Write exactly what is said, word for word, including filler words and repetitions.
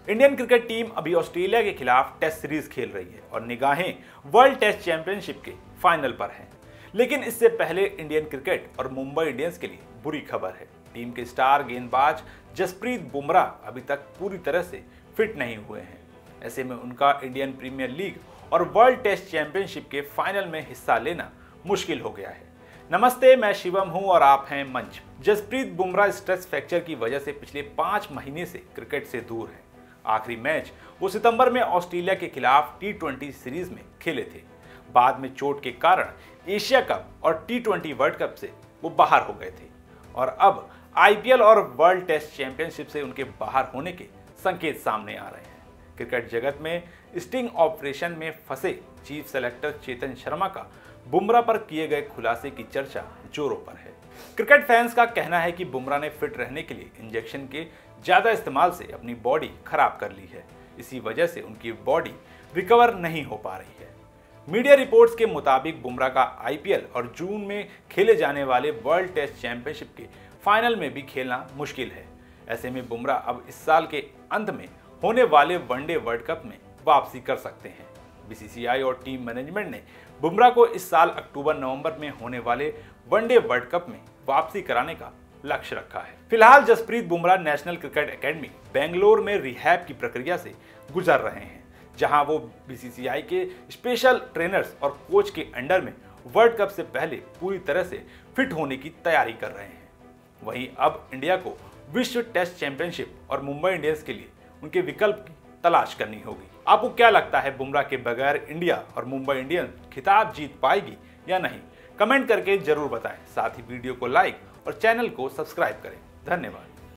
Indian cricket team अभी Australia के खिलाफ टेस्ट सीरीज खेल रही है और निगाहें वर्ल्ड टेस्ट चैंपियनशिप के फाइनल पर हैं। लेकिन इससे पहले इंडियन क्रिकेट और मुंबई इंडियंस के लिए बुरी खबर है। टीम के स्टार गेंदबाज जसप्रीत बुमराह अभी तक पूरी तरह से फिट नहीं हुए हैं। ऐसे में उनका इंडियन प्रीमियर लीग और वर्ल्ड टेस्ट चैंपियनशिप के फाइनल में हिस्सा लेना मुश्किल हो गया है। नमस्ते, मैं शिवम हूं और आप हैं मंच। जसप्रीत बुमराह स्ट्रेस फ्रैक्चर की वजह से पिछले पांच महीने से क्रिकेट से दूर हैं। आखिरी मैच वो सितंबर में ऑस्ट्रेलिया के खिलाफ टी ट्वेंटी सीरीज में खेले थे। बाद में चोट के कारण एशिया कप और टी ट्वेंटी वर्ल्ड कप से वो बाहर हो गए थे और अब आईपीएल और वर्ल्ड टेस्ट चैंपियनशिप से उनके बाहर होने के संकेत सामने आ रहे हैं। क्रिकेट जगत में स्टिंग ऑपरेशन में फंसे चीफ सेलेक्टर चेतन शर्मा का बुमराह पर किए गए खुलासे की चर्चा जोरों पर है। क्रिकेट फैंस का कहना है कि बुमराह ने फिट रहने के लिए इंजेक्शन के ज्यादा इस्तेमाल से अपनी बॉडी खराब कर ली है। इसी वजह से उनकी बॉडी रिकवर नहीं हो पा रही है। मीडिया रिपोर्ट्स के मुताबिक बुमराह का आईपीएल और जून में खेले जाने वाले वर्ल्ड टेस्ट चैंपियनशिप के फाइनल में भी खेलना मुश्किल है। ऐसे में बुमराह अब इस साल के अंत में होने वाले वनडे वर्ल्ड कप में वापसी कर सकते हैं। बीसीसीआई और टीम मैनेजमेंट ने बुमराह को इस साल अक्टूबर नवंबर में होने वाले वनडे वर्ल्ड कप में वापसी कराने का लक्ष्य रखा है। फिलहाल Jasprit Bumrah national cricket academy Bangalore में रिहैब की प्रक्रिया से गुजर रहे हैं, जहां वो बीसीसीआई के स्पेशल ट्रेनर्स और कोच के अंडर में वर्ल्ड कप से पहले पूरी तरह से फिट होने की तैयारी कर रहे हैं। वहीं अब इंडिया को विश्व टेस्ट चैंपियनशिप और मुंबई इंडियंस के लिए उनके विकल्प की तलाश करनी होगी। आपको क्या लगता है, बुमराह के बगैर इंडिया और मुंबई इंडियंस खिताब जीत पाएगी या नहीं? कमेंट करके जरूर बताएं। साथ ही वीडियो को लाइक और चैनल को सब्सक्राइब करें। धन्यवाद।